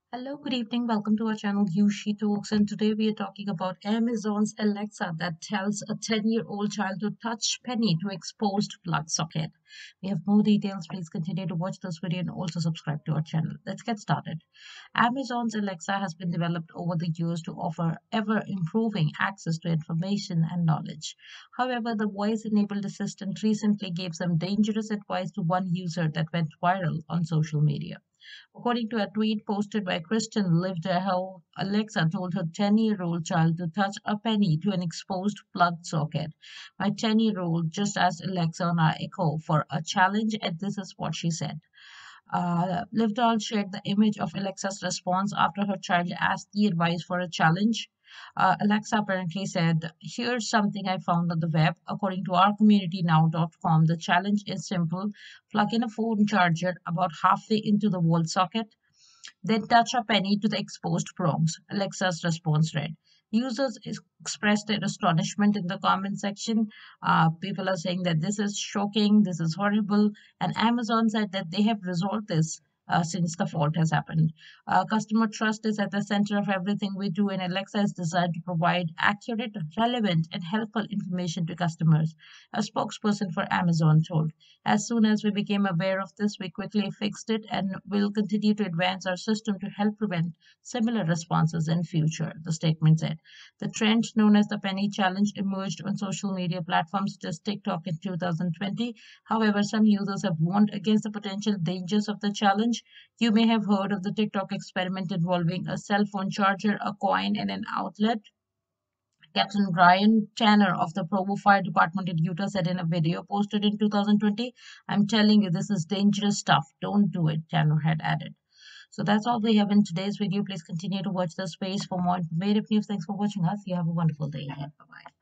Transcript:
Hello, good evening. Welcome to our channel Yushi Talks. And today we are talking about Amazon's Alexa that tells a 10-year-old child to touch penny to exposed plug socket. We have more details. Please continue to watch this video and also subscribe to our channel. Let's get started. Amazon's Alexa has been developed over the years to offer ever improving access to information and knowledge. However, the voice enabled assistant recently gave some dangerous advice to one user that went viral on social media. According to a tweet posted by Kristen Livedale, Alexa told her 10-year-old child to touch a penny to an exposed plug socket. My 10-year-old just asked Alexa on our Echo for a challenge, and this is what she said. Livedale shared the image of Alexa's response after her child asked the advice for a challenge. Alexa apparently said, "Here's something I found on the web. According to ourcommunitynow.com, the challenge is simple. Plug in a phone charger about halfway into the wall socket, then touch a penny to the exposed prongs." Alexa's response read. Users expressed their astonishment in the comment section. People are saying that this is shocking, this is horrible, and Amazon said that they have resolved this. Since the fault has happened. Customer trust is at the center of everything we do, and Alexa is designed to provide accurate, relevant, and helpful information to customers, a spokesperson for Amazon told. As soon as we became aware of this, we quickly fixed it and will continue to advance our system to help prevent similar responses in future, the statement said. The trend known as the Penny Challenge emerged on social media platforms such as TikTok in 2020. However, some users have warned against the potential dangers of the challenge. You may have heard of the TikTok experiment involving a cell phone charger, a coin, and an outlet. Captain Brian Tanner of the Provo Fire Department in Utah said in a video posted in 2020, "I'm telling you, this is dangerous stuff. Don't do it," Tanner had added. So that's all we have in today's video. Please continue to watch this space for more informative news. Thanks for watching us. You have a wonderful day ahead. Bye bye.